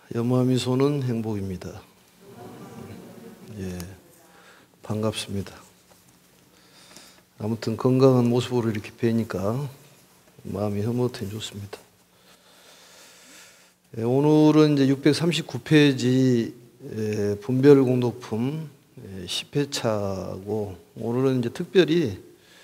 염화미소는 행복입니다. 예, 반갑습니다. 아무튼 건강한 모습으로 이렇게 뵈니까 마음이 흐뭇해 좋습니다. 예, 오늘은 이제 639페이지 분별공덕품 10회차고 오늘은 이제 특별히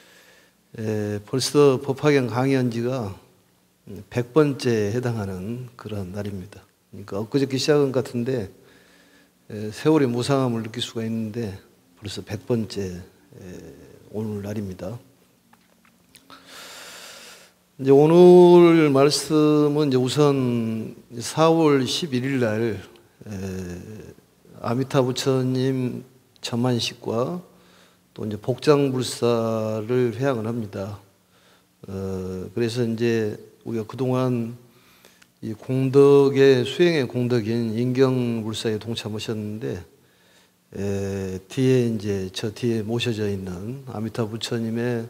벌써 법화경 강의한 지가 100번째에 해당하는 그런 날입니다. 그러니까 엊그저께 시작한 것 같은데 세월의 무상함을 느낄 수가 있는데 벌써 100번째 오늘 날입니다. 이제 오늘 말씀은 이제 우선 4월 11일 날 아미타 부처님 천만식과 또 이제 복장불사를 회향을 합니다. 그래서 이제 우리가 그동안 이 공덕의 수행의 공덕인 인경불사에 동참하셨는데 뒤에 이제 저 뒤에 모셔져 있는 아미타 부처님의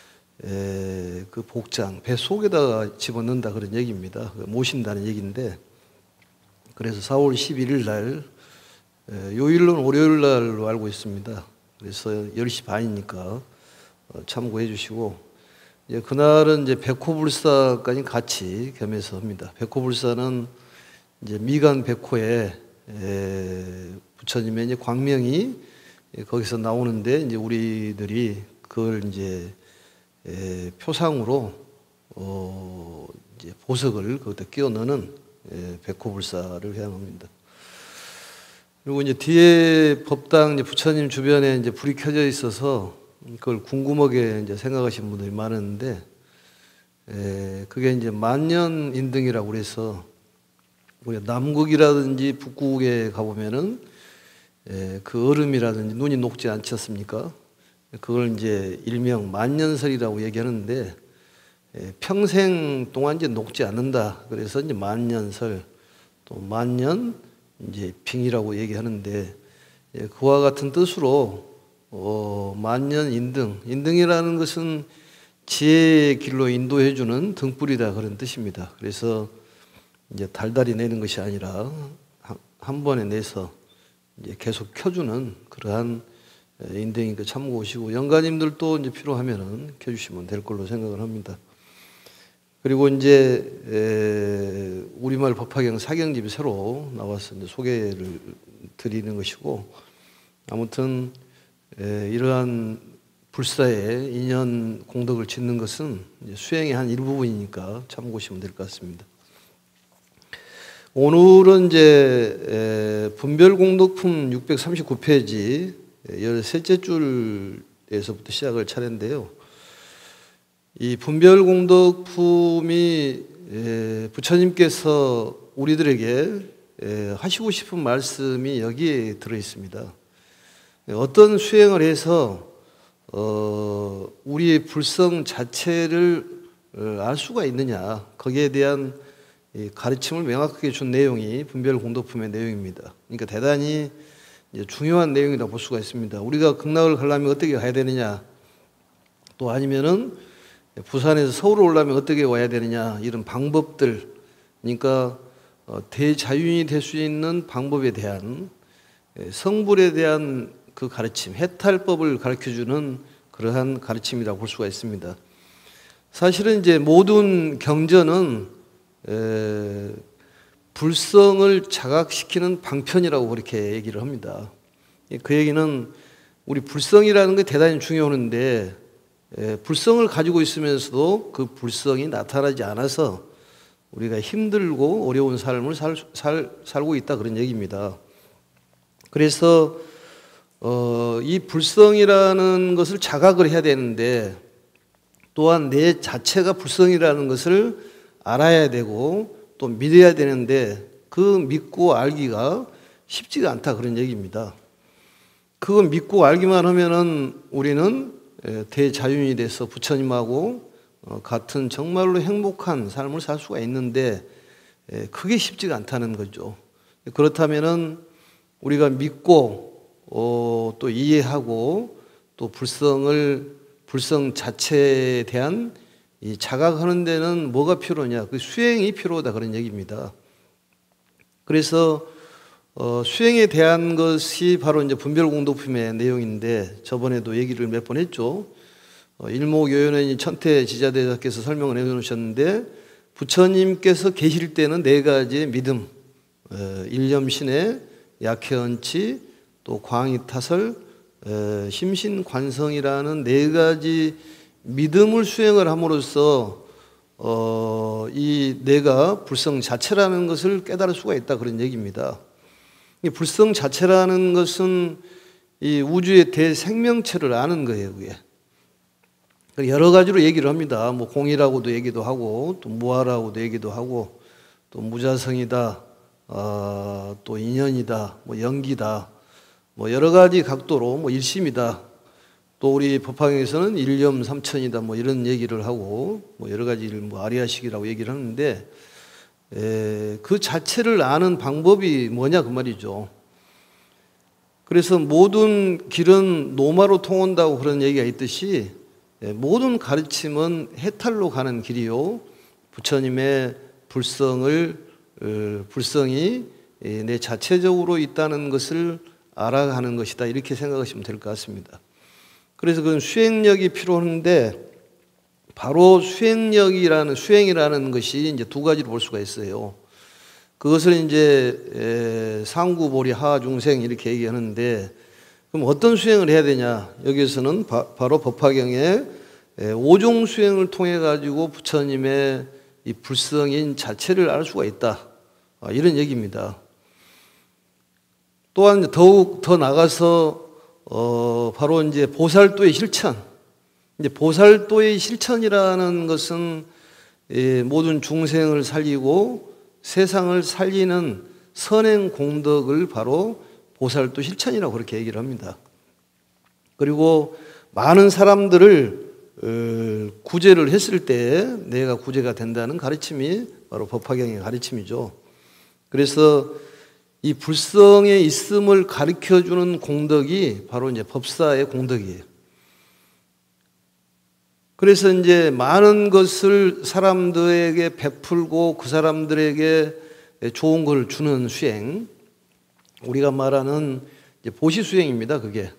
그 복장 배 속에다가 집어넣는다 그런 얘기입니다. 모신다는 얘기인데 그래서 4월 11일 날 요일로는 월요일 날로 알고 있습니다. 그래서 10시 반이니까 참고해 주시고 그날은 이제 백호불사까지 같이 겸해서 합니다. 백호불사는 이제 미간 백호에 부처님의 이제 광명이 거기서 나오는데 이제 우리들이 그걸 이제 표상으로 이제 보석을 거기다 끼워 넣는 백호불사를 회향합니다. 그리고 이제 뒤에 법당 이제 부처님 주변에 이제 불이 켜져 있어서 그걸 궁금하게 이제 생각하시는 분들이 많은데, 그게 이제 만년인등이라고 그래서, 우리가 남국이라든지 북국에 가보면은, 그 얼음이라든지 눈이 녹지 않지 않습니까? 그걸 이제 일명 만년설이라고 얘기하는데, 평생 동안 이제 녹지 않는다. 그래서 이제 만년설, 또 만년, 이제 빙이라고 얘기하는데, 그와 같은 뜻으로, 만년 인등. 인등이라는 것은 지혜의 길로 인도해주는 등불이다 그런 뜻입니다. 그래서 이제 달달이 내는 것이 아니라 한 번에 내서 이제 계속 켜주는 그러한 인등이니까 참고하시고 연가님들도 이제 필요하면은 켜주시면 될 걸로 생각을 합니다. 그리고 이제 우리말 법화경 사경집이 새로 나와서 이제 소개를 드리는 것이고 아무튼 이러한 불사의 인연 공덕을 짓는 것은 수행의 한 일부분이니까 참고하시면 될 것 같습니다. 오늘은 이제 분별공덕품 639페이지 13째 줄에서부터 시작할 차례인데요. 이 분별공덕품이 부처님께서 우리들에게 하시고 싶은 말씀이 여기에 들어 있습니다. 어떤 수행을 해서 우리의 불성 자체를 알 수가 있느냐 거기에 대한 가르침을 명확하게 준 내용이 분별공덕품의 내용입니다. 그러니까 대단히 중요한 내용이라고 볼 수가 있습니다. 우리가 극락을 가려면 어떻게 가야 되느냐 또 아니면은 부산에서 서울을 오려면 어떻게 와야 되느냐 이런 방법들 그러니까 대자윤이 될 수 있는 방법에 대한 성불에 대한 그 가르침, 해탈법을 가르쳐주는 그러한 가르침이라고 볼 수가 있습니다. 사실은 이제 모든 경전은 불성을 자각시키는 방편이라고 그렇게 얘기를 합니다. 그 얘기는 우리 불성이라는 게 대단히 중요한데 불성을 가지고 있으면서도 그 불성이 나타나지 않아서 우리가 힘들고 어려운 삶을 살고 있다 그런 얘기입니다. 그래서 이 불성이라는 것을 자각을 해야 되는데 또한 내 자체가 불성이라는 것을 알아야 되고 또 믿어야 되는데 그 믿고 알기가 쉽지가 않다 그런 얘기입니다. 그거 믿고 알기만 하면은 우리는 대자윤이 돼서 부처님하고 같은 정말로 행복한 삶을 살 수가 있는데 그게 쉽지가 않다는 거죠. 그렇다면은 우리가 믿고 또 이해하고 또 불성 자체에 대한 이 자각하는 데는 뭐가 필요냐? 그 수행이 필요하다 그런 얘기입니다. 그래서 수행에 대한 것이 바로 이제 분별공덕품의 내용인데 저번에도 얘기를 몇 번 했죠. 일목요연의 천태 지자대자께서 설명을 해놓으셨는데 부처님께서 계실 때는 네 가지의 믿음, 일념신의 약해언치, 또 광이타설, 심신관성이라는 네 가지 믿음을 수행을 함으로써 이 내가 불성 자체라는 것을 깨달을 수가 있다 그런 얘기입니다. 이 불성 자체라는 것은 이 우주의 대생명체를 아는 거예요, 그게. 여러 가지로 얘기를 합니다. 뭐 공이라고도 얘기도 하고, 또 무아라고도 얘기도 하고, 또 무자성이다, 또 인연이다, 뭐 연기다, 뭐 여러 가지 각도로 뭐 일심이다. 또 우리 법화경에서는 일념 삼천이다, 뭐 이런 얘기를 하고, 뭐 여러 가지를 뭐 아리아식이라고 얘기를 하는데, 그 자체를 아는 방법이 뭐냐 그 말이죠. 그래서 모든 길은 노마로 통한다고 그런 얘기가 있듯이 모든 가르침은 해탈로 가는 길이요. 부처님의 불성이 내 자체적으로 있다는 것을 알아가는 것이다. 이렇게 생각하시면 될 것 같습니다. 그래서 그건 수행력이 필요한데 바로 수행이라는 것이 이제 두 가지로 볼 수가 있어요. 그것을 이제 상구보리 하중생 이렇게 얘기하는데 그럼 어떤 수행을 해야 되냐? 여기에서는 바로 법화경에 오종 수행을 통해 가지고 부처님의 이 불성인 자체를 알 수가 있다. 이런 얘기입니다. 또한 더욱 더 나가서 바로 이제 보살도의 실천. 이제 보살도의 실천이라는 것은 모든 중생을 살리고 세상을 살리는 선행 공덕을 바로 보살도 실천이라고 그렇게 얘기를 합니다. 그리고 많은 사람들을 구제를 했을 때 내가 구제가 된다는 가르침이 바로 법화경의 가르침이죠. 그래서 이 불성에 있음을 가르쳐주는 공덕이 바로 이제 법사의 공덕이에요. 그래서 이제 많은 것을 사람들에게 베풀고 그 사람들에게 좋은 걸 주는 수행, 우리가 말하는 이제 보시 수행입니다. 그게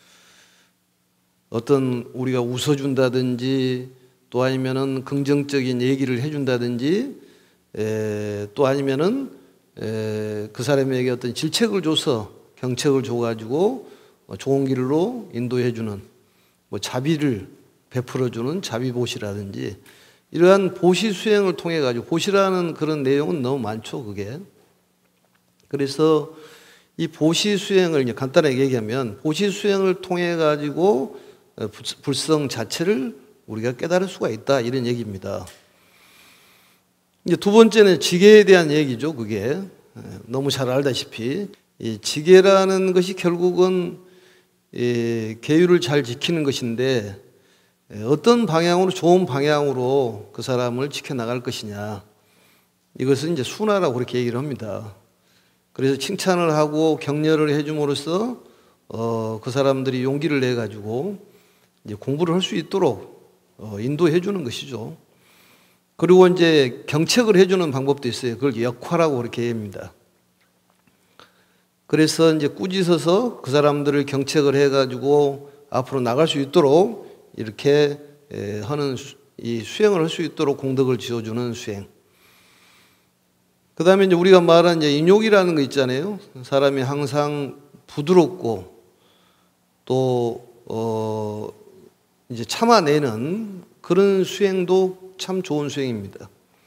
어떤 우리가 웃어준다든지 또 아니면은 긍정적인 얘기를 해준다든지 또 아니면은 그 사람에게 어떤 질책을 줘서 경책을 줘가지고 좋은 길로 인도해주는 뭐 자비를 베풀어주는 자비보시라든지 이러한 보시 수행을 통해 가지고 보시라는 그런 내용은 너무 많죠, 그게. 그래서 이 보시 수행을 이제 간단하게 얘기하면 보시 수행을 통해 가지고 불성 자체를 우리가 깨달을 수가 있다 이런 얘기입니다. 이제 두 번째는 지계에 대한 얘기죠, 그게. 너무 잘 알다시피 이 지계라는 것이 결국은 계율을 잘 지키는 것인데 어떤 방향으로 좋은 방향으로 그 사람을 지켜나갈 것이냐 이것은 이제 순화라고 그렇게 얘기를 합니다. 그래서 칭찬을 하고 격려를 해줌으로써 그 사람들이 용기를 내 가지고 이제 공부를 할 수 있도록 인도해 주는 것이죠. 그리고 이제 경책을 해주는 방법도 있어요. 그걸 역화라고 그렇게 얘기합니다. 그래서 이제 꾸짖어서 그 사람들을 경책을 해가지고 앞으로 나갈 수 있도록 이렇게 하는 이 수행을 할 수 있도록 공덕을 지어주는 수행. 그 다음에 이제 우리가 말한 이제 인욕이라는 거 있잖아요. 사람이 항상 부드럽고 또 이제 참아내는 그런 수행도 참 좋은 수행입니다.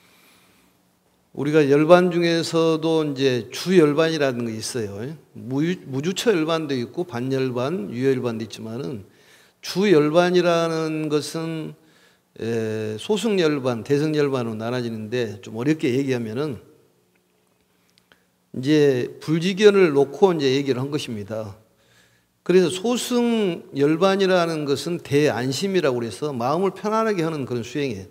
우리가 열반 중에서도 이제 주열반이라는 게 있어요. 무주처 열반도 있고 반열반, 유열반도 있지만은 주열반이라는 것은 소승열반, 대승열반으로 나눠지는데 좀 어렵게 얘기하면은 이제 불지견을 놓고 이제 얘기를 한 것입니다. 그래서 소승열반이라는 것은 대안심이라고 그래서 마음을 편안하게 하는 그런 수행이에요.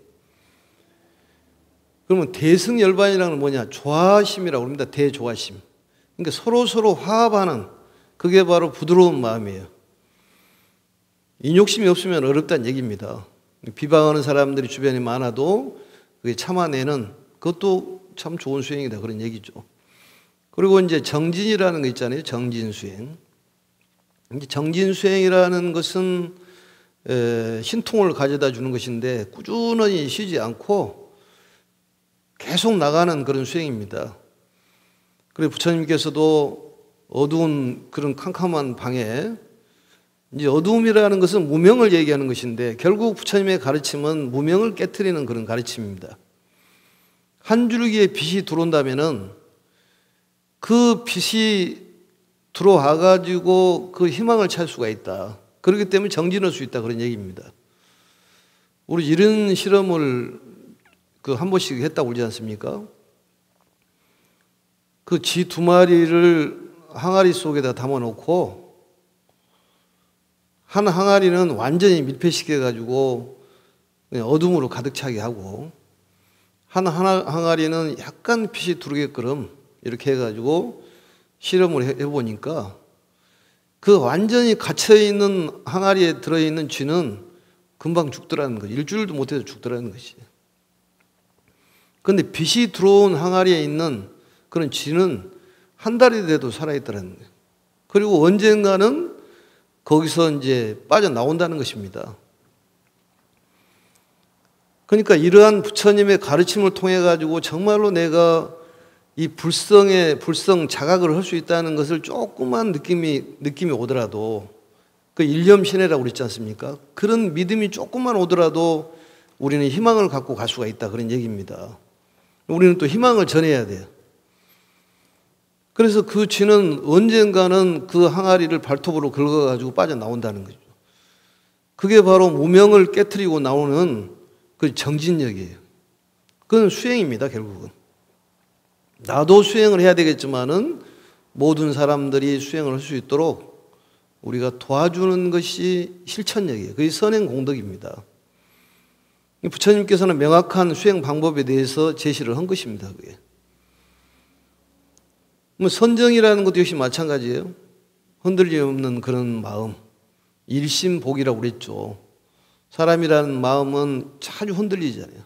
그러면 대승열반이라는 건 뭐냐? 조화심이라고 합니다. 대조화심. 그러니까 서로 화합하는 그게 바로 부드러운 마음이에요. 인욕심이 없으면 어렵다는 얘기입니다. 비방하는 사람들이 주변에 많아도 그게 참아내는 그것도 참 좋은 수행이다 그런 얘기죠. 그리고 이제 정진이라는 거 있잖아요. 정진수행. 정진수행이라는 것은 신통을 가져다 주는 것인데 꾸준히 쉬지 않고 계속 나가는 그런 수행입니다. 그리고 부처님께서도 어두운 그런 캄캄한 방에 이제 어두움이라는 것은 무명을 얘기하는 것인데 결국 부처님의 가르침은 무명을 깨트리는 그런 가르침입니다. 한 줄기의 빛이 들어온다면은 그 빛이 들어와 가지고 그 희망을 찾을 수가 있다. 그렇기 때문에 정진할 수 있다 그런 얘기입니다. 우리 이런 실험을 한 번씩 했다고 그러지 않습니까? 그 쥐 2마리를 항아리 속에다 담아놓고 한 항아리는 완전히 밀폐시켜 가지고 어둠으로 가득 차게 하고 한 항아리는 약간 빛이 들어오게끔 이렇게 해가지고 실험을 해보니까 그 완전히 갇혀있는 항아리에 들어있는 쥐는 금방 죽더라는 거지. 일주일도 못해서 죽더라는 것이. 그런데 빛이 들어온 항아리에 있는 그런 쥐는 한 달이 돼도 살아있더라는 거예요. 그리고 언젠가는 거기서 이제 빠져나온다는 것입니다. 그러니까 이러한 부처님의 가르침을 통해 가지고 정말로 내가 이 불성 자각을 할 수 있다는 것을 조그만 느낌이 오더라도 그 일념신해라고 그랬지 않습니까? 그런 믿음이 조금만 오더라도 우리는 희망을 갖고 갈 수가 있다 그런 얘기입니다. 우리는 또 희망을 전해야 돼요. 그래서 그 쥐는 언젠가는 그 항아리를 발톱으로 긁어가지고 빠져나온다는 거죠. 그게 바로 무명을 깨트리고 나오는 그 정진력이에요. 그건 수행입니다, 결국은. 나도 수행을 해야 되겠지만은 모든 사람들이 수행을 할 수 있도록 우리가 도와주는 것이 실천력이에요. 그게 선행 공덕입니다. 부처님께서는 명확한 수행 방법에 대해서 제시를 한 것입니다, 그게. 선정이라는 것도 역시 마찬가지예요. 흔들림 없는 그런 마음. 일심복이라고 그랬죠. 사람이라는 마음은 자주 흔들리잖아요.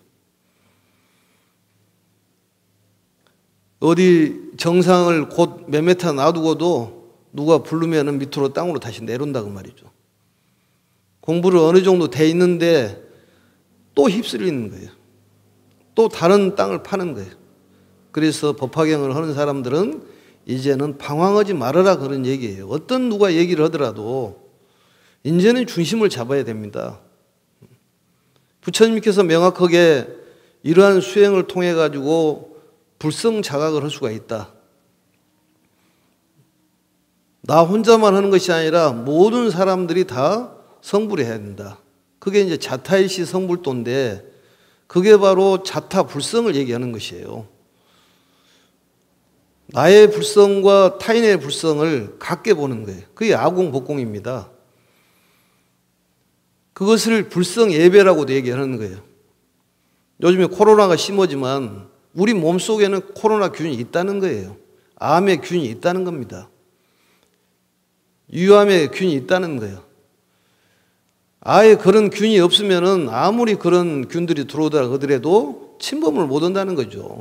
어디 정상을 곧 몇 메타 놔두고도 누가 부르면 밑으로 땅으로 다시 내려온다고 말이죠. 공부를 어느 정도 돼 있는데 또 휩쓸리는 거예요. 또 다른 땅을 파는 거예요. 그래서 법화경을 하는 사람들은 이제는 방황하지 말아라 그런 얘기예요. 어떤 누가 얘기를 하더라도 이제는 중심을 잡아야 됩니다. 부처님께서 명확하게 이러한 수행을 통해 가지고 불성 자각을 할 수가 있다. 나 혼자만 하는 것이 아니라 모든 사람들이 다 성불을 해야 된다. 그게 이제 자타일시 성불도인데 그게 바로 자타 불성을 얘기하는 것이에요. 나의 불성과 타인의 불성을 같게 보는 거예요. 그게 아공복공입니다. 그것을 불성 예배라고도 얘기하는 거예요. 요즘에 코로나가 심하지만 우리 몸속에는 코로나 균이 있다는 거예요. 암의 균이 있다는 겁니다. 유암의 균이 있다는 거예요. 아예 그런 균이 없으면은 아무리 그런 균들이 들어오다 하더라도 침범을 못 한다는 거죠.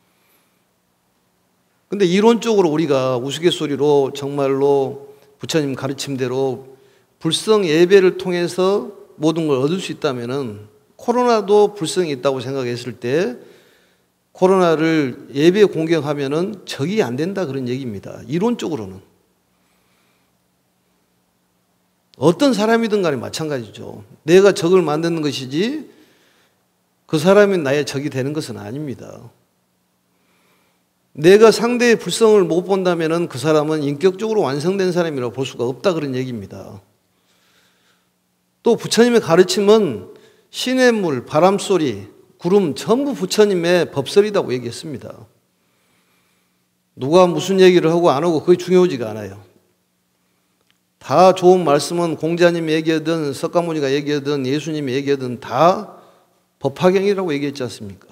근데 이론적으로 우리가 우스갯소리로 정말로 부처님 가르침대로 불성 예배를 통해서 모든 걸 얻을 수 있다면은 코로나도 불성이 있다고 생각했을 때 코로나를 예배 공경하면은 적이 안 된다 그런 얘기입니다. 이론적으로는. 어떤 사람이든 간에 마찬가지죠. 내가 적을 만드는 것이지 그 사람이 나의 적이 되는 것은 아닙니다. 내가 상대의 불성을 못 본다면은 그 사람은 인격적으로 완성된 사람이라고 볼 수가 없다 그런 얘기입니다. 또 부처님의 가르침은 시냇물, 바람소리, 구름 전부 부처님의 법설이라고 얘기했습니다. 누가 무슨 얘기를 하고 안 하고 그게 중요하지가 않아요. 다 좋은 말씀은 공자님이 얘기하든 석가모니가 얘기하든 예수님이 얘기하든 다 법화경이라고 얘기했지 않습니까?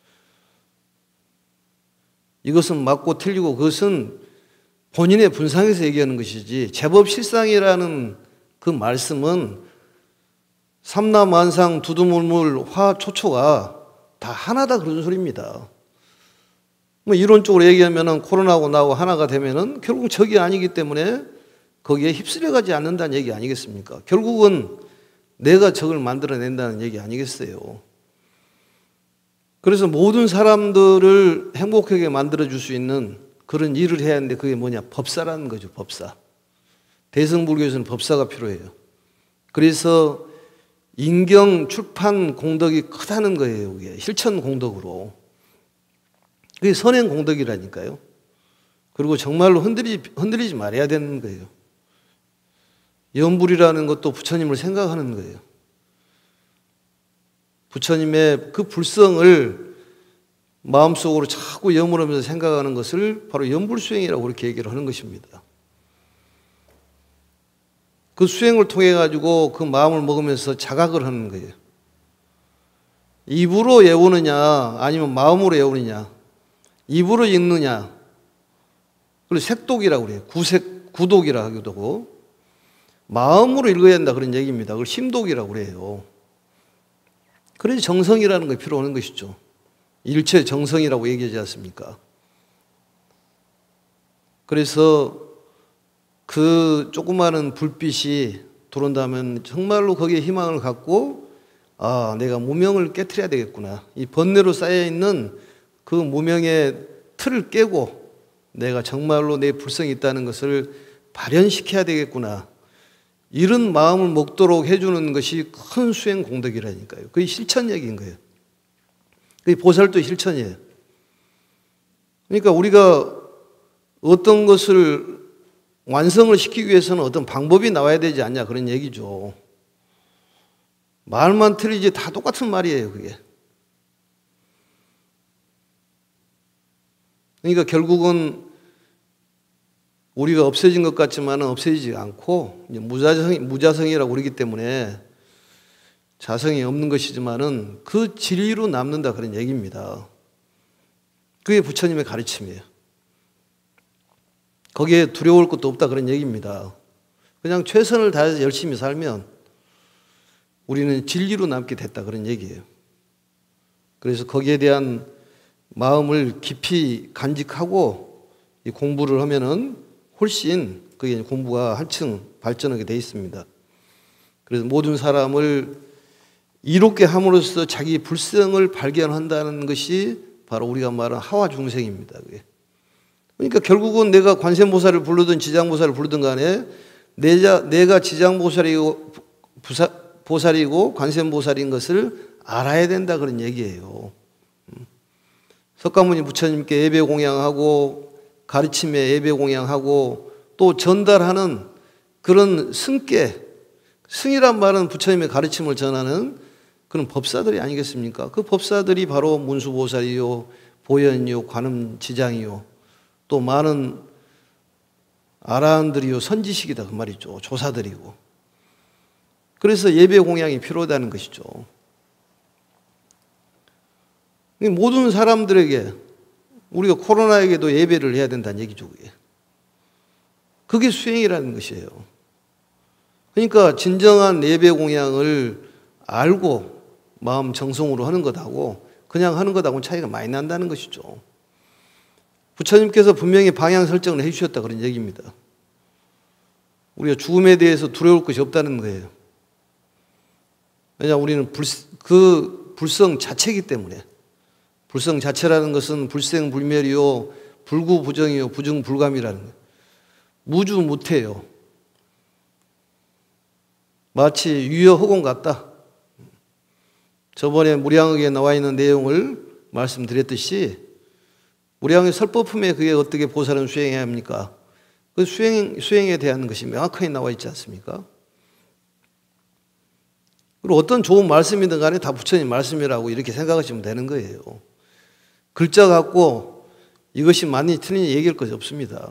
이것은 맞고 틀리고 그것은 본인의 분상에서 얘기하는 것이지 제법 실상이라는 그 말씀은 삼라만상 두두물물 화초초가 다 하나다 그런 소리입니다. 뭐 이론적으로 얘기하면은 코로나하고 나하고 하나가 되면은 결국 적이 아니기 때문에 거기에 휩쓸려 가지 않는다는 얘기 아니겠습니까? 결국은 내가 적을 만들어낸다는 얘기 아니겠어요? 그래서 모든 사람들을 행복하게 만들어줄 수 있는 그런 일을 해야 하는데 그게 뭐냐? 법사라는 거죠, 법사. 대승불교에서는 법사가 필요해요. 그래서 인경 출판 공덕이 크다는 거예요, 그게. 실천 공덕으로. 그게 선행 공덕이라니까요. 그리고 정말로 흔들리지 말아야 되는 거예요. 염불이라는 것도 부처님을 생각하는 거예요. 부처님의 그 불성을 마음속으로 자꾸 염으로면서 생각하는 것을 바로 염불수행이라고 그렇게 얘기를 하는 것입니다. 그 수행을 통해 가지고 그 마음을 먹으면서 자각을 하는 거예요. 입으로 외우느냐 아니면 마음으로 외우느냐, 입으로 읽느냐, 그리고 색독이라고 그래요. 구독이라 하기도 하고, 마음으로 읽어야 한다 그런 얘기입니다. 그걸 심독이라고 그래요. 그래서 정성이라는 게 필요한 것이죠. 일체 정성이라고 얘기하지 않습니까? 그래서 그 조그마한 불빛이 들어온다면 정말로 거기에 희망을 갖고, 아, 내가 무명을 깨트려야 되겠구나. 이 번뇌로 쌓여있는 그 무명의 틀을 깨고 내가 정말로 내 불성이 있다는 것을 발현시켜야 되겠구나. 이런 마음을 먹도록 해주는 것이 큰 수행 공덕이라니까요. 그게 실천력인 거예요. 그게 보살도 실천이에요. 그러니까 우리가 어떤 것을 완성을 시키기 위해서는 어떤 방법이 나와야 되지 않냐 그런 얘기죠. 말만 틀리지 다 똑같은 말이에요, 그게. 그러니까 결국은 우리가 없어진 것 같지만 없어지지 않고 무자성이라고 그러기 때문에 자성이 없는 것이지만은 그 진리로 남는다 그런 얘기입니다. 그게 부처님의 가르침이에요. 거기에 두려울 것도 없다 그런 얘기입니다. 그냥 최선을 다해서 열심히 살면 우리는 진리로 남게 됐다 그런 얘기예요. 그래서 거기에 대한 마음을 깊이 간직하고 이 공부를 하면은 훨씬 그게 공부가 한층 발전하게 돼 있습니다. 그래서 모든 사람을 이롭게 함으로써 자기 불성을 발견한다는 것이 바로 우리가 말하는 하화 중생입니다. 그게. 그러니까 결국은 내가 관세음보살을 부르든 지장보살을 부르든 간에 내가 지장보살이고 보살이고 관세음보살인 것을 알아야 된다 그런 얘기예요. 석가모니 부처님께 예배 공양하고 가르침에 예배 공양하고 또 전달하는 그런 승께, 승이란 말은 부처님의 가르침을 전하는 그런 법사들이 아니겠습니까? 그 법사들이 바로 문수보살이요, 보현이요, 관음지장이요, 또 많은 아라한들이요, 선지식이다 그 말이죠. 조사들이고. 그래서 예배 공양이 필요하다는 것이죠. 모든 사람들에게 우리가 코로나에게도 예배를 해야 된다는 얘기죠. 그게 수행이라는 것이에요. 그러니까 진정한 예배 공양을 알고 마음 정성으로 하는 것하고 그냥 하는 것하고는 차이가 많이 난다는 것이죠. 부처님께서 분명히 방향 설정을 해주셨다 그런 얘기입니다. 우리가 죽음에 대해서 두려울 것이 없다는 거예요. 왜냐하면 우리는 그 불성 자체이기 때문에. 불성 자체라는 것은 불생불멸이요, 불구부정이요, 부정불감이라는 거예요. 무주무태요. 마치 유여허공 같다. 저번에 무량억에 나와 있는 내용을 말씀드렸듯이 무량의 설법품에 그게 어떻게 보살은 수행해야 합니까? 그 수행에 대한 것이 명확하게 나와 있지 않습니까? 그리고 어떤 좋은 말씀이든 간에 다 부처님 말씀이라고 이렇게 생각하시면 되는 거예요. 글자 갖고 이것이 맞니 틀리니 얘기할 것이 없습니다.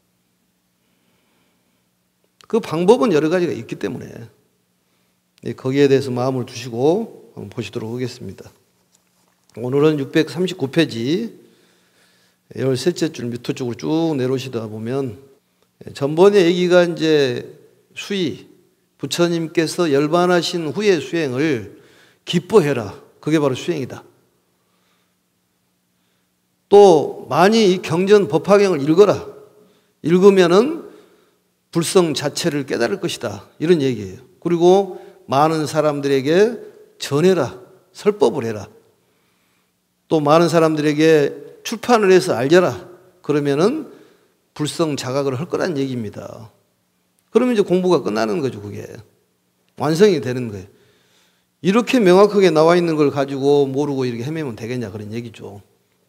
그 방법은 여러 가지가 있기 때문에 거기에 대해서 마음을 두시고 한번 보시도록 하겠습니다. 오늘은 639페이지 13째 줄 밑으로 쪽으로 쭉 내려오시다 보면 전번에 얘기가 이제 수의, 부처님께서 열반하신 후의 수행을 기뻐해라. 그게 바로 수행이다. 또 많이 이 경전 법화경을 읽어라. 읽으면은 불성 자체를 깨달을 것이다. 이런 얘기예요. 그리고 많은 사람들에게 전해라. 설법을 해라. 또 많은 사람들에게 출판을 해서 알려라. 그러면은 불성 자각을 할 거란 얘기입니다. 그러면 이제 공부가 끝나는 거죠, 그게. 완성이 되는 거예요. 이렇게 명확하게 나와 있는 걸 가지고 모르고 이렇게 헤매면 되겠냐, 그런 얘기죠.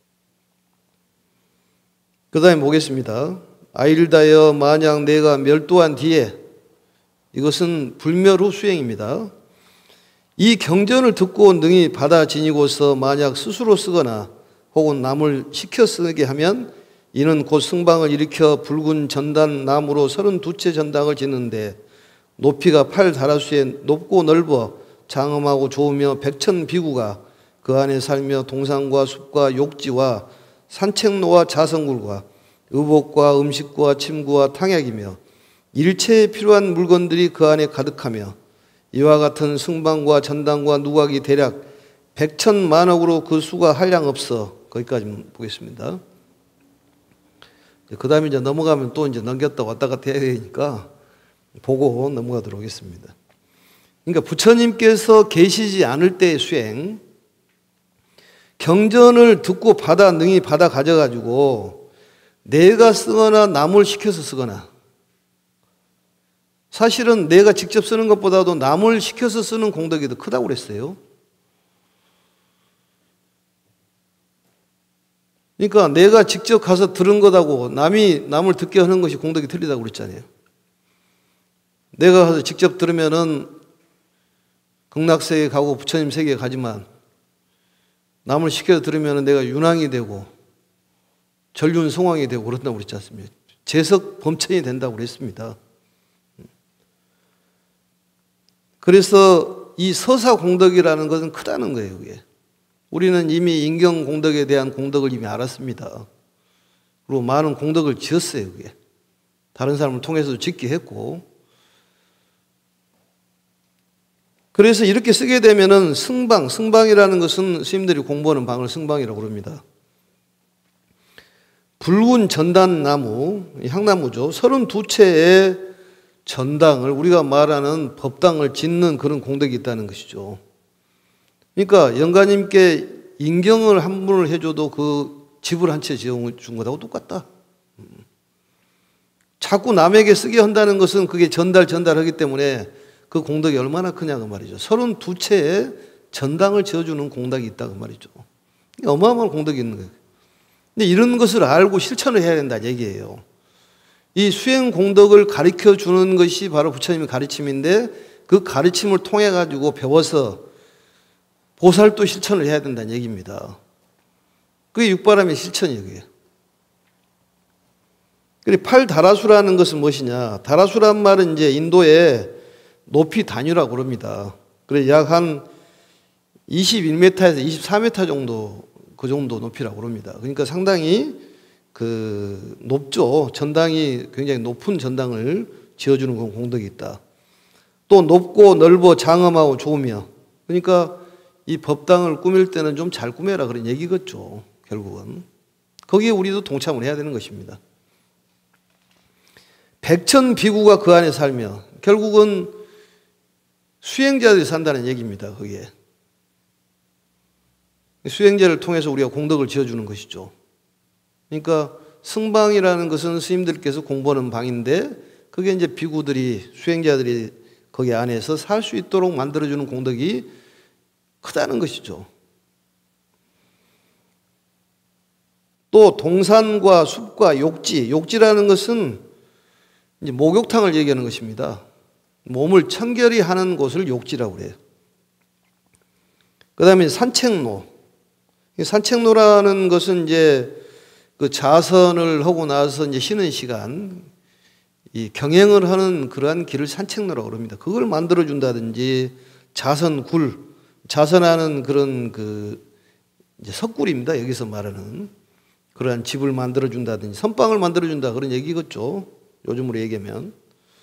그 다음에 보겠습니다. 아일다여 만약 내가 멸도한 뒤에, 이것은 불멸 후 수행입니다. 이 경전을 듣고 능히 받아 지니고서 만약 스스로 쓰거나 혹은 남을 시켜 쓰게 하면 이는 곧 승방을 일으켜 붉은 전단 나무로 32채 전당을 짓는데 높이가 8다라수에 높고 넓어 장엄하고 좋으며 백천비구가 그 안에 살며 동산과 숲과 욕지와 산책로와 자성굴과 의복과 음식과 침구와 탕약이며 일체에 필요한 물건들이 그 안에 가득하며 이와 같은 승방과 전당과 누각이 대략 100천만억으로 그 수가 한량 없어. 거기까지 보겠습니다. 그 다음에 이제 넘어가면 또 이제 넘겼다 왔다 갔다 해야 되니까 보고 넘어가도록 하겠습니다. 그러니까 부처님께서 계시지 않을 때의 수행, 경전을 듣고 능히 받아 가져가지고 내가 쓰거나 남을 시켜서 쓰거나, 사실은 내가 직접 쓰는 것보다도 남을 시켜서 쓰는 공덕이 더 크다고 그랬어요. 그러니까 내가 직접 가서 들은 것하고 남을 듣게 하는 것이 공덕이 틀리다고 그랬잖아요. 내가 가서 직접 들으면은 극락세계에 가고 부처님 세계에 가지만 남을 시켜서 들으면은 내가 윤왕이 되고 전륜성왕이 되고 그런다고 그랬지 않습니까? 재석 범천이 된다고 그랬습니다. 그래서 이 서사 공덕이라는 것은 크다는 거예요, 그게. 우리는 이미 인경 공덕에 대한 공덕을 이미 알았습니다. 그리고 많은 공덕을 지었어요, 그게. 다른 사람을 통해서도 짓게 했고. 그래서 이렇게 쓰게 되면은 승방이라는 것은 스님들이 공부하는 방을 승방이라고 그럽니다. 붉은 전단나무, 향나무죠. 32채의 전당을, 우리가 말하는 법당을 짓는 그런 공덕이 있다는 것이죠. 그러니까 영가님께 인경을 한 분을 해줘도 그 집을 한 채 지어준 것하고 똑같다. 자꾸 남에게 쓰게 한다는 것은 그게 전달하기 때문에 그 공덕이 얼마나 크냐고 말이죠. 32채의 전당을 지어주는 공덕이 있다고 말이죠. 어마어마한 공덕이 있는 거예요. 근데 이런 것을 알고 실천을 해야 된다는 얘기예요. 이 수행 공덕을 가르쳐 주는 것이 바로 부처님의 가르침인데 그 가르침을 통해 가지고 배워서 보살도 실천을 해야 된다는 얘기입니다. 그게 육바람의 실천이에요, 그게. 그리고 팔다라수라는 것은 무엇이냐? 다라수란 말은 이제 인도의 높이 단위라고 그럽니다. 그래 약 한 21m에서 24m 정도, 그 정도 높이라고 그럽니다. 그러니까 상당히 높죠. 전당이 굉장히 높은 전당을 지어주는 건 공덕이 있다. 또 높고 넓어 장엄하고 좋으며, 그러니까 이 법당을 꾸밀 때는 좀 잘 꾸며라 그런 얘기겠죠. 결국은 거기에 우리도 동참을 해야 되는 것입니다. 백천비구가 그 안에 살며, 결국은 수행자들이 산다는 얘기입니다. 거기에 수행자를 통해서 우리가 공덕을 지어주는 것이죠. 그러니까 승방이라는 것은 스님들께서 공부하는 방인데 그게 이제 비구들이, 수행자들이 거기 안에서 살 수 있도록 만들어주는 공덕이 크다는 것이죠. 또 동산과 숲과 욕지라는 것은 이제 목욕탕을 얘기하는 것입니다. 몸을 청결히 하는 곳을 욕지라고 그래요. 그 다음에 산책로. 산책로라는 것은 이제 그 자선을 하고 나서 이제 쉬는 시간, 이 경행을 하는 그러한 길을 산책로라고 그럽니다. 그걸 만들어준다든지 자선하는 그런 이제 석굴입니다. 여기서 말하는 그러한 집을 만들어준다든지 선방을 만들어준다 그런 얘기겠죠. 요즘으로 얘기하면.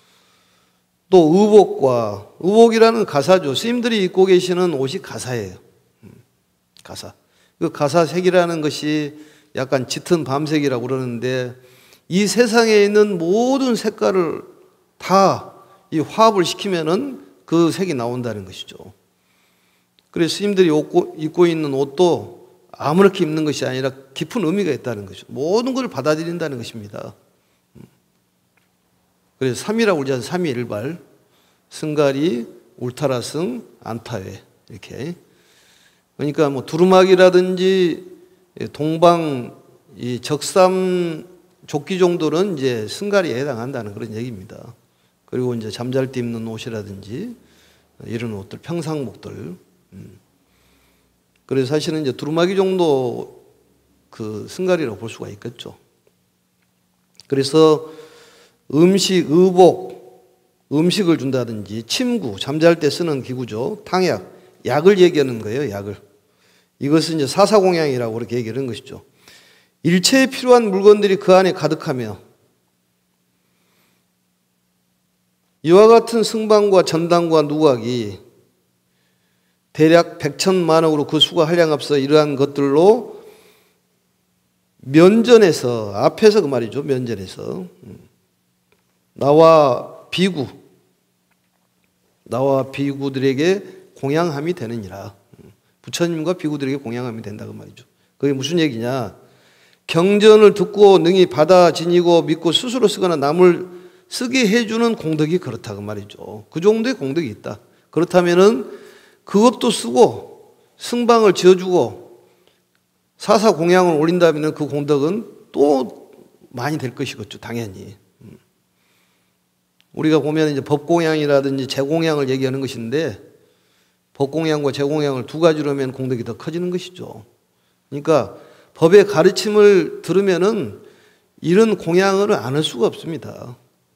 또 의복이라는 가사죠. 스님들이 입고 계시는 옷이 가사예요. 가사. 그 가사색이라는 것이 약간 짙은 밤색이라고 그러는데 이 세상에 있는 모든 색깔을 다 이 화합을 시키면은 그 색이 나온다는 것이죠. 그래서 스님들이 입고 있는 옷도 아무렇게 입는 것이 아니라 깊은 의미가 있다는 것이죠. 모든 걸 받아들인다는 것입니다. 그래서 삼이라고 그러지 삼위일발, 승가리, 울타라승, 안타회 이렇게. 그러니까 뭐 두루마기라든지 동방 이 적삼 조끼 정도는 이제 승가리에 해당한다는 그런 얘기입니다. 그리고 이제 잠잘 때 입는 옷이라든지 이런 옷들, 평상복들. 그래서 사실은 이제 두루마기 정도 그 승가리라고 볼 수가 있겠죠. 그래서 음식, 의복, 음식을 준다든지 침구, 잠잘 때 쓰는 기구죠. 탕약, 약을 얘기하는 거예요, 약을. 이것은 이제 사사공양이라고 그렇게 얘기하는 것이죠. 일체에 필요한 물건들이 그 안에 가득하며 이와 같은 승방과 전당과 누각이 대략 100천만억으로 그 수가 한량앞서 이러한 것들로 면전에서, 앞에서 그 말이죠, 면전에서 나와 비구들에게 공양함이 되느니라. 부처님과 비구들에게 공양함이 된다 그 말이죠. 그게 무슨 얘기냐? 경전을 듣고 능히 받아 지니고 믿고 스스로 쓰거나 남을 쓰게 해주는 공덕이 그렇다 그 말이죠. 그 정도의 공덕이 있다. 그렇다면은 그것도 쓰고 승방을 지어주고 사사공양을 올린다면 그 공덕은 또 많이 될 것이겠죠, 당연히. 우리가 보면 이제 법공양이라든지 제공양을 얘기하는 것인데 법공양과 제공양을 두 가지로 하면 공덕이 더 커지는 것이죠. 그러니까 법의 가르침을 들으면은 이런 공양을 안 할 수가 없습니다.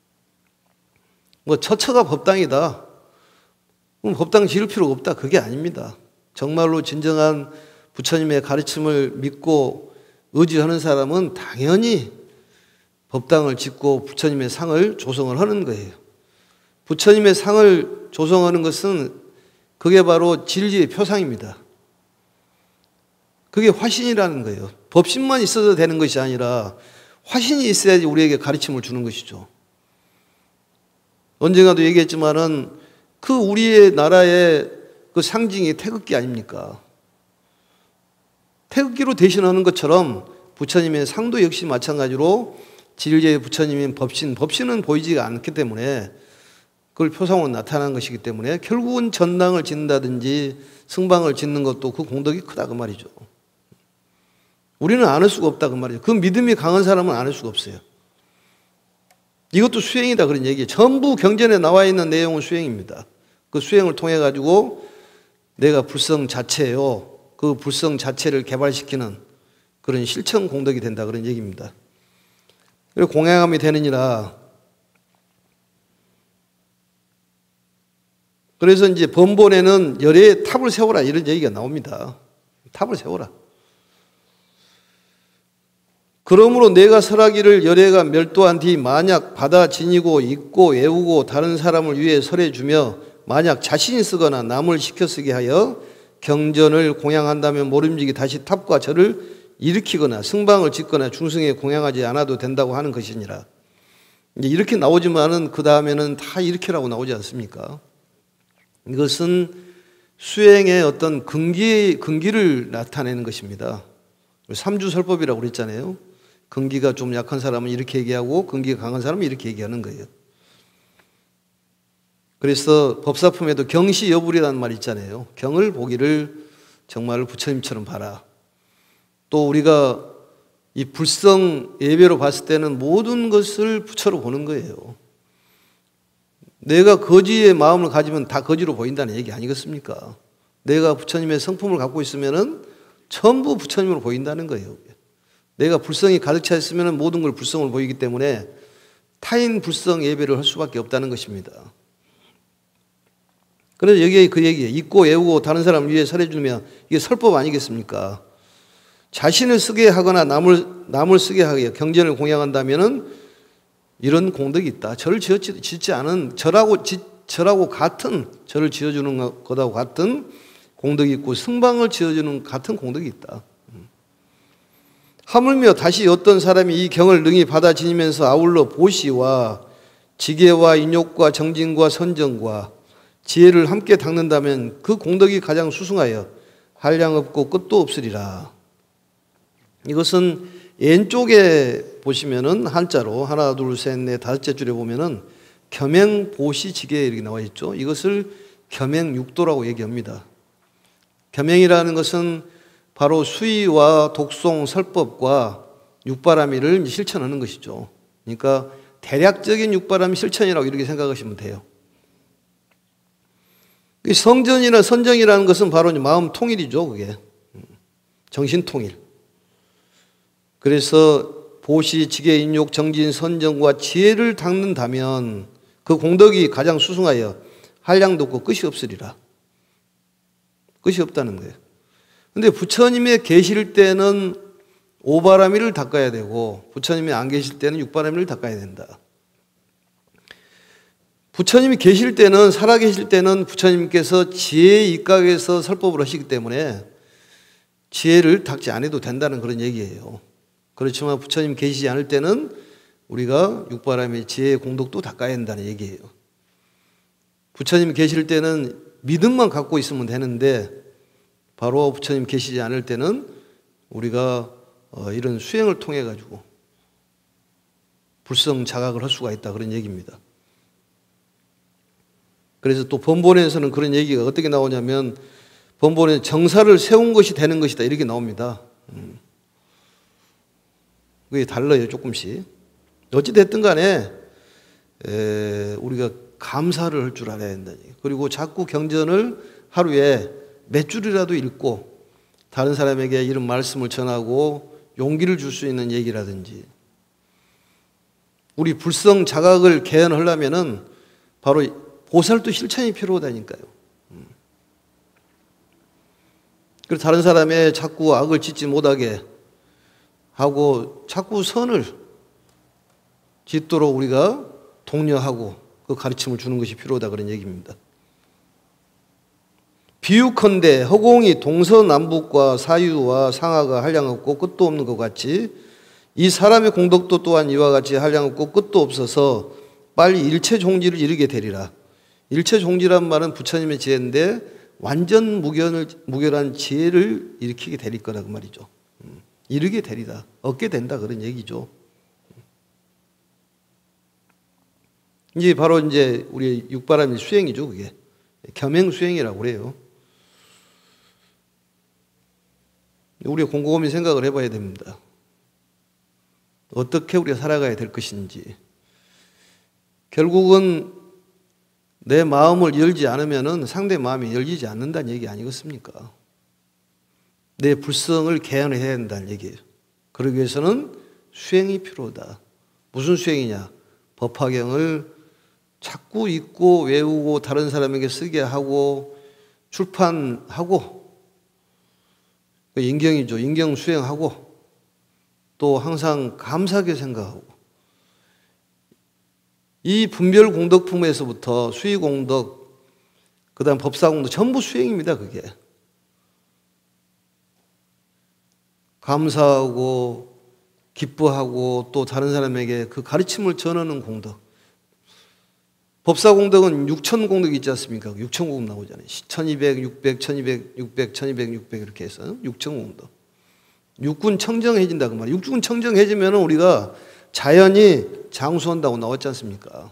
뭐 처처가 법당이다. 그럼 법당 지을 필요가 없다. 그게 아닙니다. 정말로 진정한 부처님의 가르침을 믿고 의지하는 사람은 당연히 법당을 짓고 부처님의 상을 조성을 하는 거예요. 부처님의 상을 조성하는 것은 그게 바로 진리의 표상입니다. 그게 화신이라는 거예요. 법신만 있어도 되는 것이 아니라 화신이 있어야지 우리에게 가르침을 주는 것이죠. 언젠가도 얘기했지만은 그 우리의 나라의 그 상징이 태극기 아닙니까? 태극기로 대신하는 것처럼 부처님의 상도 역시 마찬가지로 진리의 부처님인 법신은 보이지가 않기 때문에 그걸 표상으로 나타난 것이기 때문에 결국은 전당을 짓는다든지 승방을 짓는 것도 그 공덕이 크다 그 말이죠. 우리는 안 할 수가 없다 그 말이죠. 그 믿음이 강한 사람은 안 할 수가 없어요. 이것도 수행이다 그런 얘기예요. 전부 경전에 나와 있는 내용은 수행입니다. 그 수행을 통해 가지고 내가 불성 자체예요. 그 불성 자체를 개발시키는 그런 실천 공덕이 된다 그런 얘기입니다. 그리고 공양함이 되느니라. 그래서 이제 번본에는 열애의 탑을 세워라 이런 얘기가 나옵니다. 탑을 세워라. 그러므로 내가 설하기를 열애가 멸도한 뒤 만약 받아 지니고 읽고 외우고 다른 사람을 위해 설해주며 만약 자신이 쓰거나 남을 시켜 쓰게 하여 경전을 공양한다면 모름지기 다시 탑과 절을 일으키거나 승방을 짓거나 중승에 공양하지 않아도 된다고 하는 것이니라. 이제 이렇게 나오지만은 그 다음에는 다 이렇게라고 나오지 않습니까? 이것은 수행의 어떤 근기를 나타내는 것입니다. 삼주설법이라고 그랬잖아요. 근기가 좀 약한 사람은 이렇게 얘기하고 근기가 강한 사람은 이렇게 얘기하는 거예요. 그래서 법사품에도 경시여불이라는 말이 있잖아요. 경을 보기를 정말 부처님처럼 봐라. 또 우리가 이 불성 예배로 봤을 때는 모든 것을 부처로 보는 거예요. 내가 거지의 마음을 가지면 다 거지로 보인다는 얘기 아니겠습니까? 내가 부처님의 성품을 갖고 있으면은 전부 부처님으로 보인다는 거예요. 내가 불성이 가득 차 있으면 모든 걸 불성으로 보이기 때문에 타인 불성 예배를 할 수밖에 없다는 것입니다. 그래서 여기에 그 얘기예요. 읽고 외우고 다른 사람을 위해 설해주면 이게 설법 아니겠습니까? 자신을 쓰게 하거나 남을 쓰게 하게 경전을 공양한다면은 이런 공덕이 있다. 절을 짓지 않은 절하고 같은 절을 지어주는 것하고 같은 공덕이 있고 승방을 지어주는 같은 공덕이 있다. 하물며 다시 어떤 사람이 이 경을 능히 받아 지니면서 아울러 보시와 지계와 인욕과 정진과 선정과 지혜를 함께 닦는다면 그 공덕이 가장 수승하여 한량 없고 끝도 없으리라. 이것은 왼쪽에 보시면은 한자로 하나 둘 셋 넷 다섯째 줄에 보면은 겸행 보시 지계 이렇게 나와 있죠. 이것을 겸행 육도라고 얘기합니다. 겸행이라는 것은 바로 수의와 독송 설법과 육바라밀을 실천하는 것이죠. 그러니까 대략적인 육바라밀 실천이라고 이렇게 생각하시면 돼요. 성전이나 선정이라는 것은 바로 마음 통일이죠. 그게 정신 통일. 그래서 보시, 지계, 인욕, 정진, 선정과 지혜를 닦는다면 그 공덕이 가장 수승하여 한량도 없고 끝이 없으리라. 끝이 없다는 거예요. 근데 부처님이 계실 때는 오바라밀을 닦아야 되고 부처님이 안 계실 때는 육바라밀을 닦아야 된다. 부처님이 계실 때는, 살아계실 때는 부처님께서 지혜에 입각해서 설법을 하시기 때문에 지혜를 닦지 않아도 된다는 그런 얘기예요. 그렇지만 부처님 계시지 않을 때는 우리가 육바라밀 지혜의 공덕도 닦아야 된다는 얘기예요. 부처님이 계실 때는 믿음만 갖고 있으면 되는데 바로 부처님 계시지 않을 때는 우리가 이런 수행을 통해 가지고 불성 자각을 할 수가 있다 그런 얘기입니다. 그래서 또 번본에서는 그런 얘기가 어떻게 나오냐면 번본에 정사를 세운 것이 되는 것이다 이렇게 나옵니다. 그게 달라요 조금씩. 어찌됐든 간에 우리가 감사를 할 줄 알아야 된다는 얘기예요. 그리고 자꾸 경전을 하루에 몇 줄이라도 읽고 다른 사람에게 이런 말씀을 전하고 용기를 줄 수 있는 얘기라든지 우리 불성 자각을 개연하려면은 바로 보살도 실천이 필요하다니까요. 그래서 다른 사람의 자꾸 악을 짓지 못하게 하고 자꾸 선을 짓도록 우리가 독려하고 그 가르침을 주는 것이 필요하다 그런 얘기입니다. 비유컨대 허공이 동서남북과 사유와 상하가 한량없고 끝도 없는 것 같이 이 사람의 공덕도 또한 이와 같이 한량없고 끝도 없어서 빨리 일체종지를 이루게 되리라. 일체종지란 말은 부처님의 지혜인데 완전 무결한 지혜를 일으키게 될 거라고 말이죠. 이르게 되리다. 얻게 된다 그런 얘기죠. 이제 바로 이제 우리 육바라밀 수행이죠. 그게 겸행 수행이라고 그래요. 우리가 곰곰이 생각을 해봐야 됩니다. 어떻게 우리가 살아가야 될 것인지. 결국은 내 마음을 열지 않으면 상대 마음이 열리지 않는다는 얘기 아니겠습니까? 내 불성을 개헌해야 된다는 얘기예요. 그러기 위해서는 수행이 필요하다. 무슨 수행이냐? 법화경을 자꾸 읽고 외우고 다른 사람에게 쓰게 하고 출판하고 인경이죠. 인경 수행하고 또 항상 감사하게 생각하고 이 분별 공덕품에서부터 수의 공덕 그 다음 법사 공덕 전부 수행입니다. 그게 감사하고 기뻐하고 또 다른 사람에게 그 가르침을 전하는 공덕. 법사 공덕은 6천 공덕이 있지 않습니까? 6천 공덕 나오잖아요. 1200, 600, 1200, 600, 1200, 600 이렇게 해서 6천 공덕. 육군 청정해진다 그 말이에요. 육군 청정해지면 우리가 자연히 장수한다고 나왔지 않습니까?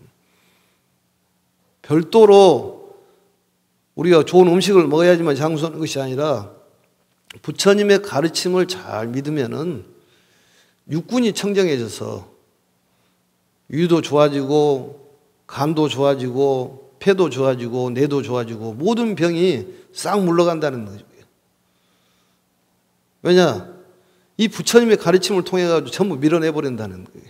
별도로 우리가 좋은 음식을 먹어야지만 장수하는 것이 아니라 부처님의 가르침을 잘 믿으면은 육군이 청정해져서 위도 좋아지고 감도 좋아지고 폐도 좋아지고 뇌도 좋아지고 모든 병이 싹 물러간다는 거죠. 왜냐? 이 부처님의 가르침을 통해 가지고 전부 밀어내버린다는 거예요.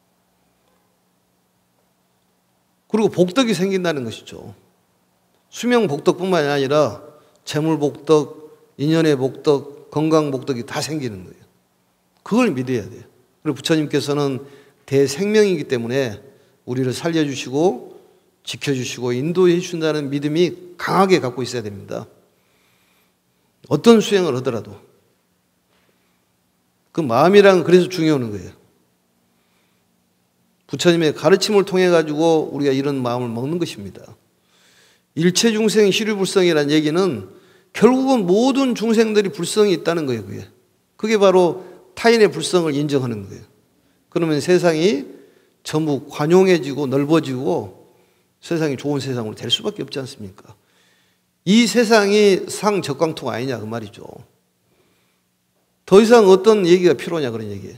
그리고 복덕이 생긴다는 것이죠. 수명 복덕뿐만이 아니라 재물 복덕, 인연의 복덕, 건강 복덕이 다 생기는 거예요. 그걸 믿어야 돼요. 그리고 부처님께서는 대생명이기 때문에 우리를 살려주시고 지켜주시고 인도해 주신다는 믿음이 강하게 갖고 있어야 됩니다. 어떤 수행을 하더라도. 그 마음이란 그래서 중요한 거예요. 부처님의 가르침을 통해 가지고 우리가 이런 마음을 먹는 것입니다. 일체 중생 시류불성이라는 얘기는 결국은 모든 중생들이 불성이 있다는 거예요. 그게 바로 타인의 불성을 인정하는 거예요. 그러면 세상이 전부 관용해지고 넓어지고 세상이 좋은 세상으로 될 수밖에 없지 않습니까? 이 세상이 상적광토가 아니냐 그 말이죠. 더 이상 어떤 얘기가 필요하냐 그런 얘기예요.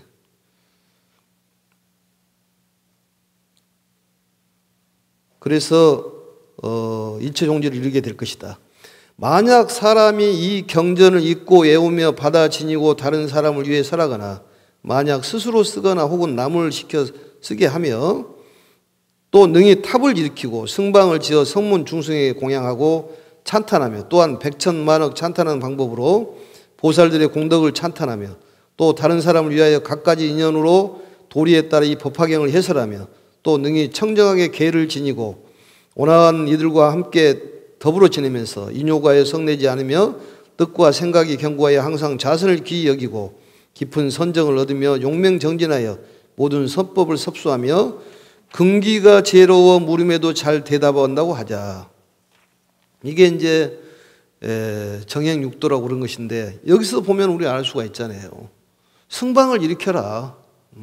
그래서 일체 종지를 이루게 될 것이다. 만약 사람이 이 경전을 읽고 외우며 받아 지니고 다른 사람을 위해 살아가나 만약 스스로 쓰거나 혹은 남을 시켜 쓰게 하며 또 능히 탑을 일으키고 승방을 지어 성문 중승에게 공양하고 찬탄하며 또한 백천만억 찬탄하는 방법으로 보살들의 공덕을 찬탄하며 또 다른 사람을 위하여 갖가지 인연으로 도리에 따라 이 법화경을 해설하며 또 능히 청정하게 계를 지니고 온화한 이들과 함께 더불어 지내면서 인효과에 성내지 않으며 뜻과 생각이 견고하여 항상 자선을 귀히 여기고 깊은 선정을 얻으며 용맹정진하여 모든 선법을 섭수하며 근기가 지혜로워 물음에도 잘 대답한다고 하자. 이게 이제 정행육도라고 그런 것인데 여기서 보면 우리가 알 수가 있잖아요. 승방을 일으켜라.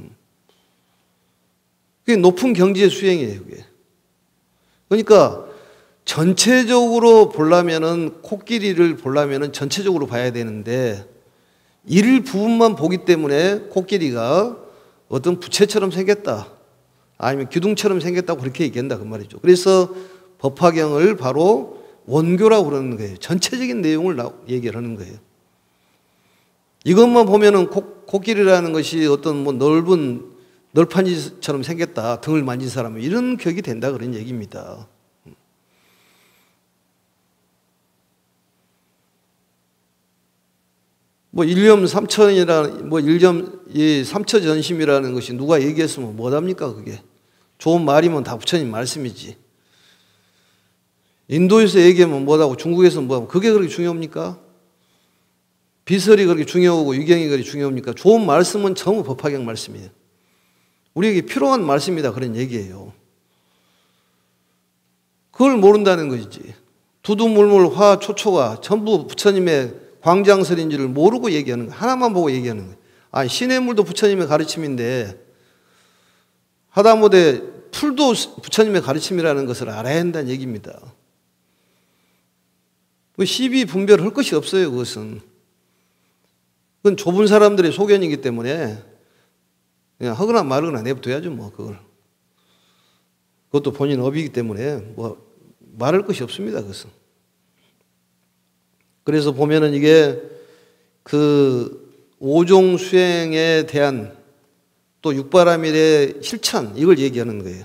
그게 높은 경지의 수행이에요. 그게. 그러니까 전체적으로 보려면은 코끼리를 보려면은 전체적으로 봐야 되는데 일부분만 보기 때문에 코끼리가 어떤 부채처럼 생겼다 아니면 기둥처럼 생겼다고 그렇게 얘기한다 그 말이죠. 그래서 법화경을 바로 원교라고 그러는 거예요. 전체적인 내용을 얘기를 하는 거예요. 이것만 보면은 코끼리라는 것이 어떤 뭐 넓은 널판지처럼 생겼다 등을 만진 사람은 이런 격이 된다 그런 얘기입니다. 뭐 일념 삼천이라는 뭐 일념 이 삼처전심이라는 것이 누가 얘기했으면 뭐답니까 그게? 좋은 말이면 다 부처님 말씀이지. 인도에서 얘기하면 뭐하고 중국에서 뭐하고 그게 그렇게 중요합니까? 비설이 그렇게 중요하고 유경이 그렇게 중요합니까? 좋은 말씀은 전부 법화경 말씀이에요. 우리에게 필요한 말씀이다 그런 얘기예요. 그걸 모른다는 것이지. 두두물물 화초초가 전부 부처님의 광장설인지를 모르고 얘기하는 거예요. 하나만 보고 얘기하는 거예요. 아니 시냇물도 부처님의 가르침인데 하다못해 풀도 부처님의 가르침이라는 것을 알아야 한다는 얘기입니다. 시비 분별할 것이 없어요. 그것은. 그건 좁은 사람들의 소견이기 때문에 그냥 하거나 말거나 내버려야죠. 뭐 그걸. 그것도 본인 업이기 때문에 뭐 말할 것이 없습니다. 그것은. 그래서 보면은 이게 그 오종 수행에 대한 또 육바라밀의 실천 이걸 얘기하는 거예요.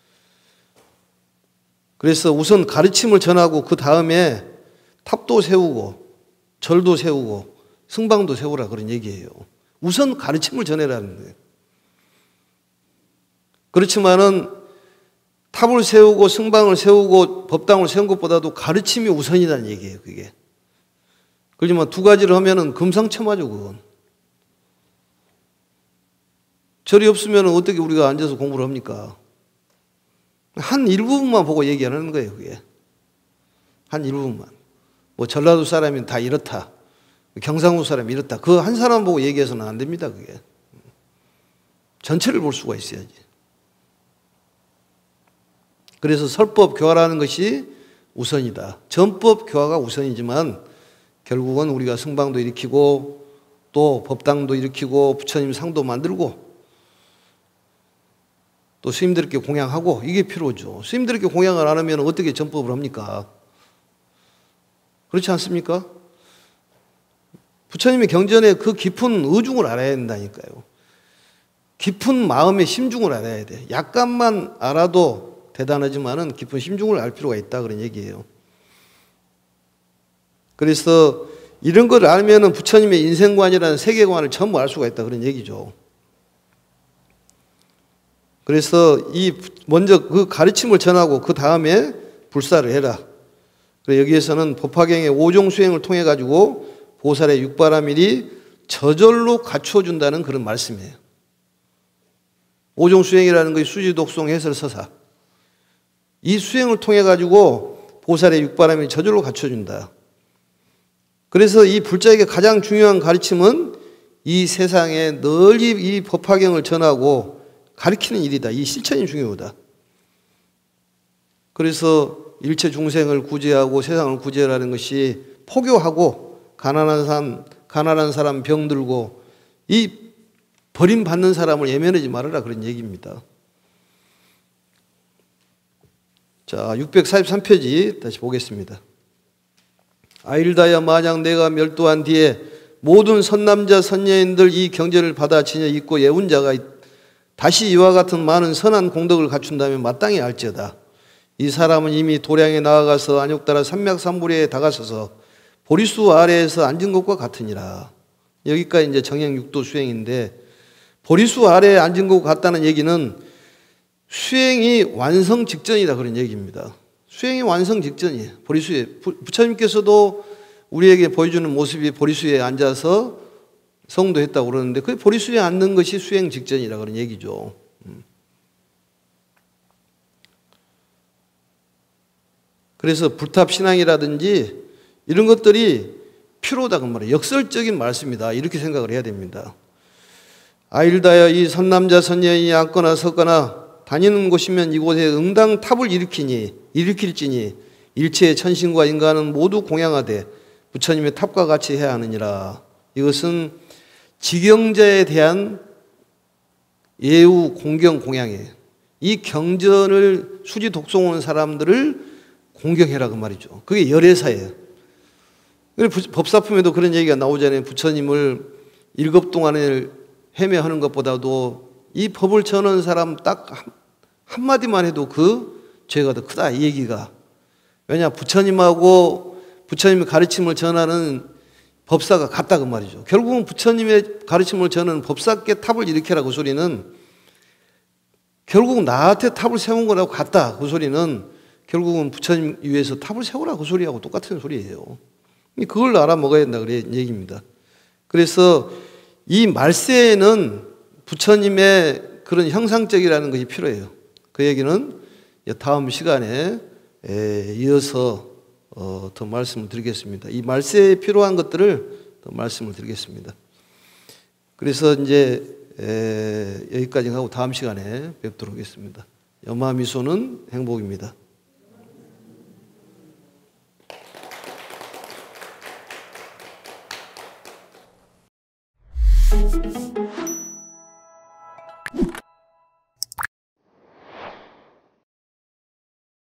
그래서 우선 가르침을 전하고 그 다음에 탑도 세우고 절도 세우고 승방도 세우라 그런 얘기예요. 우선 가르침을 전해라는 거예요. 그렇지만은 탑을 세우고 승방을 세우고 법당을 세운 것보다도 가르침이 우선이라는 얘기예요. 그게. 그렇지만 두 가지를 하면은 금상첨화죠. 그건. 절이 없으면 어떻게 우리가 앉아서 공부를 합니까? 한 일부분만 보고 얘기하는 거예요. 그게. 한 일부분만. 뭐 전라도 사람이 다 이렇다. 경상도 사람이 이렇다. 그 한 사람 보고 얘기해서는 안 됩니다. 그게. 전체를 볼 수가 있어야지. 그래서 설법 교화라는 것이 우선이다. 전법 교화가 우선이지만 결국은 우리가 승방도 일으키고 또 법당도 일으키고 부처님 상도 만들고 또 스님들께 공양하고 이게 필요하죠. 스님들께 공양을 안 하면 어떻게 전법을 합니까? 그렇지 않습니까? 부처님의 경전에 그 깊은 의중을 알아야 된다니까요. 깊은 마음의 심중을 알아야 돼. 약간만 알아도 대단하지만은 깊은 심중을 알 필요가 있다 그런 얘기예요. 그래서 이런 걸 알면은 부처님의 인생관이라는 세계관을 전부 알 수가 있다 그런 얘기죠. 그래서 먼저 그 가르침을 전하고 그 다음에 불사를 해라. 여기에서는 법화경의 오종 수행을 통해 가지고 보살의 육바라밀이 저절로 갖춰준다는 그런 말씀이에요. 오종수행이라는 것이 수지독송 해설서사. 이 수행을 통해 가지고 보살의 육바람이 저절로 갖춰준다. 그래서 이 불자에게 가장 중요한 가르침은 이 세상에 널리 이 법화경을 전하고 가르치는 일이다. 이 실천이 중요하다. 그래서 일체 중생을 구제하고 세상을 구제하라는 것이 포교하고 가난한 사람 병들고 이 버림받는 사람을 예면하지 말아라 그런 얘기입니다. 자, 643페이지 다시 보겠습니다. 아일다야 만약 내가 멸도한 뒤에 모든 선남자 선녀인들 이 경전을 받아 지녀 잊고 예운자가 다시 이와 같은 많은 선한 공덕을 갖춘다면 마땅히 알지어다. 이 사람은 이미 도량에 나아가서 안욕따라 삼맥삼부리에 다가서서 보리수 아래에서 앉은 것과 같으니라. 여기까지 이제 정행 육도 수행인데 보리수 아래에 앉은 것 같다는 얘기는 수행이 완성 직전이다 그런 얘기입니다. 수행이 완성 직전이에요. 보리수에 부처님께서도 우리에게 보여주는 모습이 보리수에 앉아서 성도했다고 그러는데 그 보리수에 앉는 것이 수행 직전이라 그런 얘기죠. 그래서 불탑신앙이라든지 이런 것들이 필요하다 그 말이에요. 역설적인 말씀이다 이렇게 생각을 해야 됩니다. 아일다여 이 선남자 선녀인이 앉거나 섰거나 다니는 곳이면 이곳에 응당 탑을 일으킬지니 일체의 천신과 인간은 모두 공양하되 부처님의 탑과 같이 해야 하느니라. 이것은 지경자에 대한 예우 공경 공양이에요. 이 경전을 수지 독송하는 사람들을 공경해라 그 말이죠. 그게 열애사예요. 법사품에도 그런 얘기가 나오잖아요. 부처님을 7 동안을 헤매하는 것보다도 이 법을 전하는 사람 딱 한마디만 해도 그 죄가 더 크다 이 얘기가. 왜냐 부처님하고 부처님의 가르침을 전하는 법사가 같다 그 말이죠. 결국은 부처님의 가르침을 전하는 법사께 탑을 일으켜라 그 소리는 결국 나한테 탑을 세운 거라고 같다 그 소리는 결국은 부처님 위에서 탑을 세우라 그 소리하고 똑같은 소리예요. 그걸 알아먹어야 된다 그런 얘기입니다. 그래서 이 말세에는 부처님의 그런 형상적이라는 것이 필요해요. 그 얘기는 다음 시간에 이어서 더 말씀을 드리겠습니다. 이 말세에 필요한 것들을 더 말씀을 드리겠습니다. 그래서 이제 여기까지 하고 다음 시간에 뵙도록 하겠습니다. 염화미소는 행복입니다.